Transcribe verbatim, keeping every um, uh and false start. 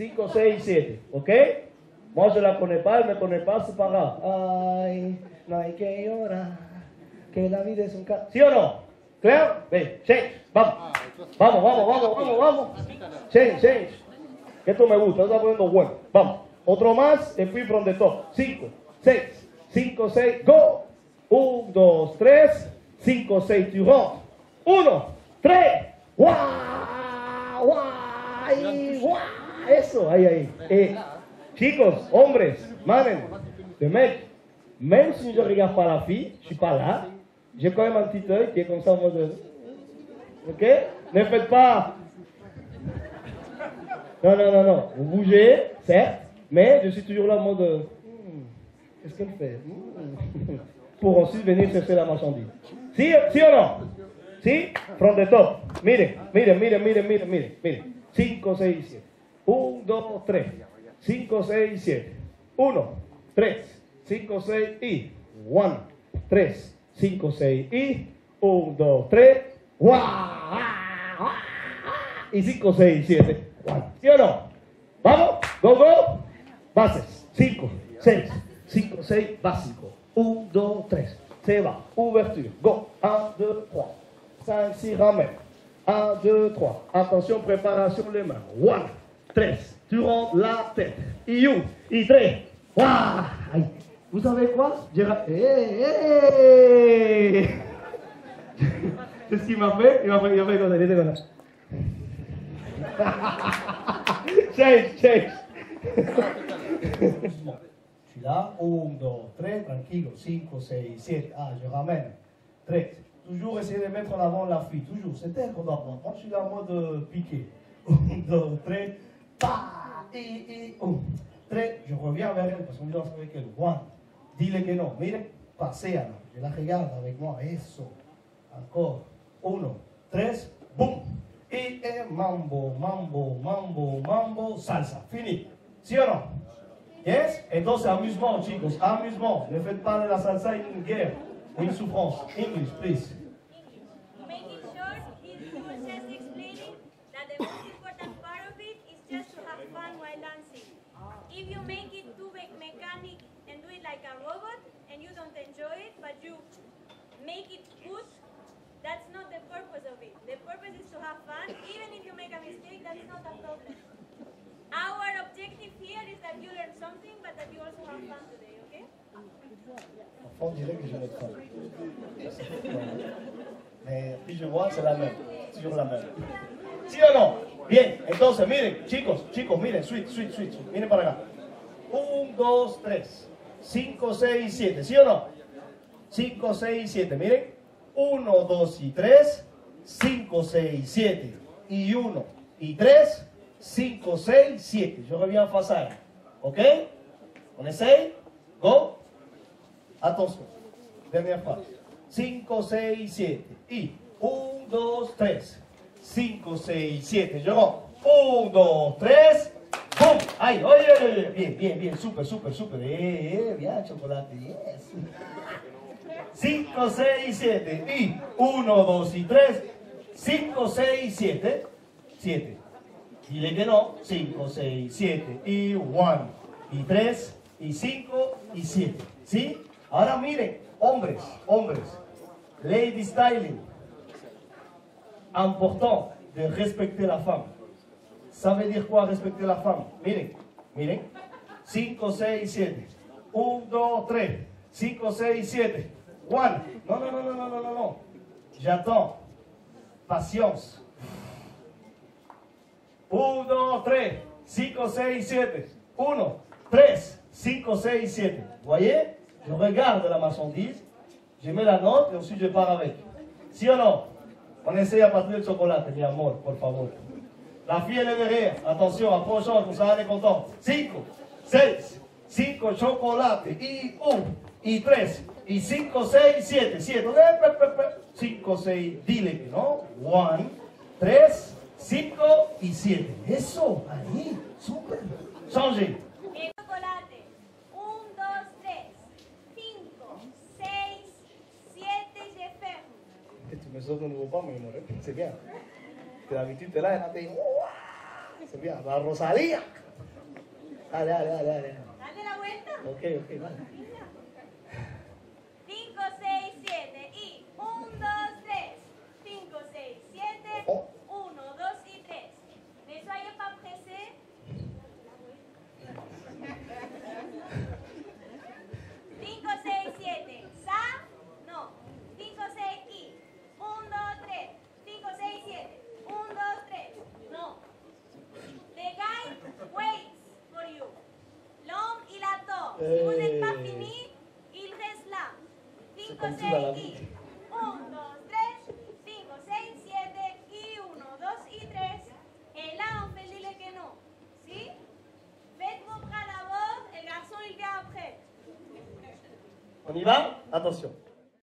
cinco, seis, siete. ¿Ok? Moi, je la connais pas, elle me connaît pas, c'est pas grave. Ay, no hay que llorar, que la vida es un ca... ¿Sí o no? ¿Claro? Ven, change, vamos. Vamos, vamos, vamos, vamos, vamos. Change, change. Esto me gusta, esto está poniendo bueno. Vamos. Otro más, et puis from the top. cinco, seis, cinco, seis, go. uno, dos, tres, cinco, seis, tu rentres. uno, tres, guau, guau, guau. Eso, ahí, ahí. Eh, chicos, hombres, manen, les mecs, même si je ne regarde pas la fille, je ne suis pas là, j'ai quand même un petit œil qui est comme ça en mode... Ok? Ne faites pas... Non, non, non, non. Vous bougez, certes, mais je suis toujours là en mode... Hmm, qu'est-ce qu'elle fait? Hmm. Pour ensuite venir chercher la marchandise. ¿Sí, sí o no? ¿Sí? From the top. Miren, miren, miren, miren, miren, miren, miren. cinco, seis, siete. uno, dos, tres. cinco, seis, siete. uno, tres, cinco, seis y uno, tres, cinco, seis y uno, dos, tres. Y cinco, seis, siete. ¿Sí o no? Vamos, go, go. Bases. cinco, seis, cinco, seis, básico. uno, dos, tres. Se va. Ouverture. Go. un, deux, trois. cinq, six, ramène. un, deux, trois. Attention, préparation les mains. un, tres. Tu rentres la tête. Et un, et tres. Waouh! Vous savez quoi? Gérard... Hey, hey. C'est ce qu'il m'a fait. Il m'a fait, il m'a fait comme ça. Il était comme ça. Change, change. Je suis là. un, deux, tres. Tranquilo. cinq, six, sept. Ah, je ramène. tres. Toujours essayer de mettre en avant la fille. Toujours. C'est elle qu'on doit prendre. Moi, je suis là en mode piqué. un, deux, tres. Pa, et, et, un. tres. Je reviens vers elle parce qu'on danse avec elle. un. Dis-le que non. Mire, paséala. Je la regarde avec moi. Eso. Encore. un, tres. Boum. Et, et mambo, mambo, mambo, mambo, salsa. Fini. ¿Sí o no? Yes? Entonces, amusement, chicos. Amusement. Ne faites pas de la salsa une guerre. Une souffrance. English, please. Make it short, he was just explaining that the most important part of it is just to have fun while dancing. If you make it too me- mechanic and do it like a robot and you don't enjoy it, but you make it good, that's not the purpose of it. The purpose is to have fun. Even if you make a mistake, that's not a problem. Our objective here is that you learn something, but that you also have fun today, okay? On dirait que je n'ai pas. Mais si je vois, c'est la même. Toujours la même. ¿Sí o no? Bien, entonces miren, chicos, chicos, miren, switch, switch, switch. Miren para acá. uno, dos, tres. cinco, seis, siete. ¿Sí o no? cinco, seis, siete. Miren. uno, dos y tres. cinco, seis, siete. Y uno y tres. cinco, seis, siete. Je reviens face à elle. Ok? On essaye? Go. Attention. Dernière phrase. cinco, seis, siete. Y uno, dos, tres. cinco, seis, siete. Je rentre. uno, dos, tres. ¡Bum! ¡Ay! ¡Oye, oye, oye! Bien, bien, bien. Súper, súper, súper. ¡Eh, eh! Bien, chocolate. Yes. cinco, seis, siete. Y uno, dos y tres. cinco, seis, siete. siete. Dile que no. cinco, seis, siete. Y uno. Y tres. Y cinco. Y siete. ¿Sí? Ahora miren, hombres, hombres. Lady styling. Important de respecter la femme. Ça veut dire quoi respecter la femme? Miren, miren. cinco, seis, siete. uno, dos, tres. cinco, seis, siete. uno. Non, non, non, non, non, non, non, non. J'attends. Patience. uno, dos, tres. cinco, seis, siete. uno, tres. cinco, seis, siete. Vous voyez? Je regarde la marchandise. Je mets la note et ensuite je pars avec. ¿Sí o no? On essaye à partir de chocolate, mi amor, por favor. La fille, elle est derrière. Attention, approchons, comme ça, elle est contente. cinco, seis, cinco chocolate. Y uno, y tres, y cinco, seis, siete. siete. cinco, seis, dile que no. uno, tres, cinco y siete. Eso, ahí, súper. Changez. El chocolate. uno, dos, tres. cinco, seis, siete, je ferme. Tu me sors un nouveau pas, mais mon rêve, c'est bien. D'habitude, t'es là, et là, t'es... C'est bien, la Rosalía. Dale, dale, dale, dale. Dale la vuelta. Ok, ok, vale. cinco, seis, siete y uno, dos, tres. cinco, seis, siete, Oh. uno, dos y tres. Ne soyez pas pressés. cinco, seis, siete. Sa, no. cinco, seis y uno, dos, tres. cinco, seis, siete. uno, dos, tres. No. The guy waits for you. L'homme, il attend. Si vous n'êtes pas fini, il reste là. cinco, seis y uno, dos, tres. cinco, seis, siete y uno, dos y tres. Et là, on fait dire que non. Si? Faites vos bras d'abord, et le garçon, il vient après. On y va? Attention.